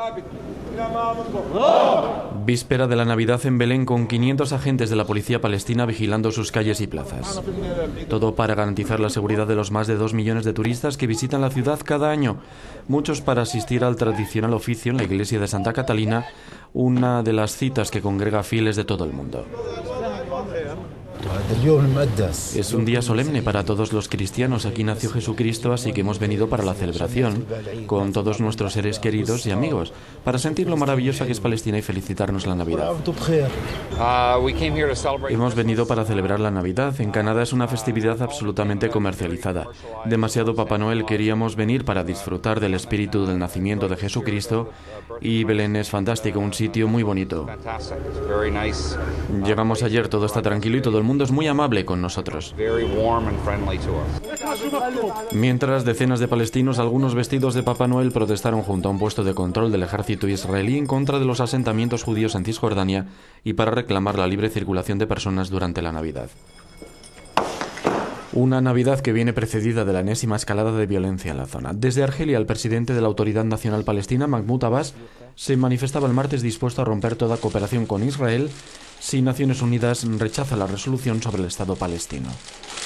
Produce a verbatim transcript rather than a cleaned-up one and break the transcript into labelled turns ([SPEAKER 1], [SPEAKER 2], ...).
[SPEAKER 1] Víspera de la Navidad en Belén, con quinientos agentes de la policía palestina vigilando sus calles y plazas. Todo para garantizar la seguridad de los más de dos millones de turistas que visitan la ciudad cada año, muchos para asistir al tradicional oficio en la iglesia de Santa Catalina, una de las citas que congrega fieles de todo el mundo. Es un día solemne para todos los cristianos. Aquí nació Jesucristo, así que hemos venido para la celebración, con todos nuestros seres queridos y amigos, para sentir lo maravillosa que es Palestina y felicitarnos la Navidad. Hemos venido para celebrar la Navidad. En Canadá es una festividad absolutamente comercializada. Demasiado Papá Noel. Queríamos venir para disfrutar del espíritu del nacimiento de Jesucristo, y Belén es fantástico, un sitio muy bonito. Llegamos ayer, todo está tranquilo y todo el mundo es muy amable con nosotros. Mientras, decenas de palestinos, algunos vestidos de Papá Noel, protestaron junto a un puesto de control del ejército israelí en contra de los asentamientos judíos en Cisjordania y para reclamar la libre circulación de personas durante la Navidad. Una Navidad que viene precedida de la enésima escalada de violencia en la zona. Desde Argelia, el presidente de la Autoridad Nacional Palestina, Mahmoud Abbas, se manifestaba el martes dispuesto a romper toda cooperación con Israel si Naciones Unidas rechaza la resolución sobre el Estado palestino.